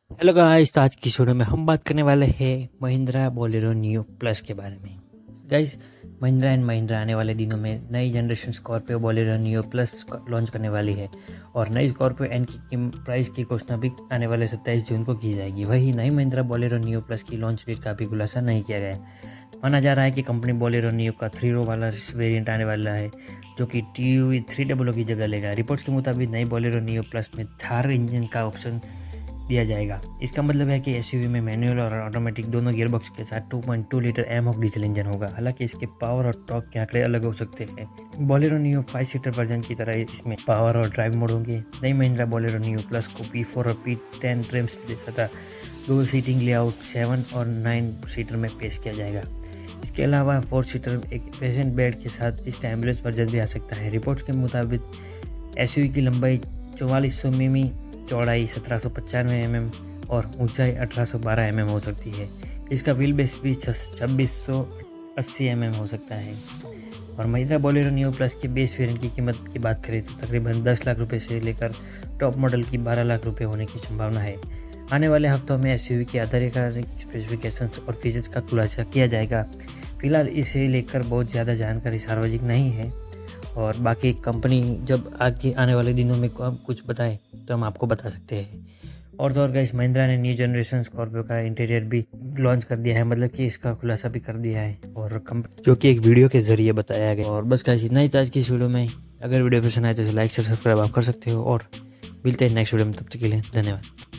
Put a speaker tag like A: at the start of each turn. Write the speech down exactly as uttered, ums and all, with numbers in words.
A: Hello guys, तो आज की वीडियो में हम बात करने वाले हैं महिंद्रा बोलेरो नियो प्लस के बारे में। गाइस, महिंद्रा एंड महिंद्रा आने वाले दिनों में नई generation Scorpio Bolero Neo plus launch करने वाली है और नई स्कॉर्पियो एन की प्राइस की घोषणा भी आने वाले सत्ताईस जून को की जाएगी। वही नई महिंद्रा बोलेरो नियो प्लस की लॉन्च डेट का भी खुलासा नहीं किया गया है। माना जा रहा है कि कंपनी बोलेरो नियो का थ्री रो वाला वेरिएंट आने वाला है, जो कि टी यू थ्री डबल की जगह लेगा। रिपोर्ट्स के मुताबिक नई बोलेरो नियो प्लस में थार इंजन का ऑप्शन दिया जाएगा। इसका मतलब है कि एसयूवी में मैनुअल और ऑटोमेटिक दोनों गियरबॉक्स के साथ two point two litre mHawk diesel engine होगा। हालांकि इसके पावर और टॉर्क के आंकड़े अलग हो सकते हैं। Bolero Neo five seater version की तरह इसमें पावर और ड्राइव मोड होंगे। नई महिंद्रा बोलेरो नियो प्लस को पी फोर और पी टेन ट्रिम्स तथा दो सीटिंग लेआउट सेवन और नाइन सीटर में पेश किया जाएगा। इसके अलावा फोर सीटर एक पेशेंट बेड के साथ इसका एम्बुलेंस वर्जन भी आ सकता है। रिपोर्ट्स के मुताबिक एसयूवी की लंबाई चौवालीस सौ मिमी, चौड़ाई सत्रह सौ पचानवे एम एम और ऊंचाई अठारह सौ बारह एम एम हो सकती है। इसका व्हील बेस भी छब्बीस सौ अस्सी एम एम हो सकता है। और महिंद्रा बोलेरो नियो प्लस के बेस वेरिएंट की कीमत की बात करें तो तकरीबन दस लाख रुपए से लेकर टॉप मॉडल की बारह लाख रुपए होने की संभावना है। आने वाले हफ्तों में एसयूवी के आधिकारिक स्पेसिफिकेशंस और फीचर्स का खुलासा किया जाएगा। फिलहाल इसे लेकर बहुत ज़्यादा जानकारी सार्वजनिक नहीं है और बाकी कंपनी जब आगे आने वाले दिनों में कुछ बताए तो हम आपको बता सकते हैं। और तो और गाइस, महिंद्रा ने न्यू जनरेशन स्कॉर्पियो का इंटीरियर भी लॉन्च कर दिया है, मतलब कि इसका खुलासा भी कर दिया है और कंपनी जो कि एक वीडियो के जरिए बताया गया। और बस गाइस, इतना ही था आज की इस वीडियो में। अगर वीडियो पसंद आए तो लाइक शेयर सब्सक्राइब आप कर सकते हो और मिलते हैं नेक्स्ट वीडियो में। तब तक के लिए धन्यवाद।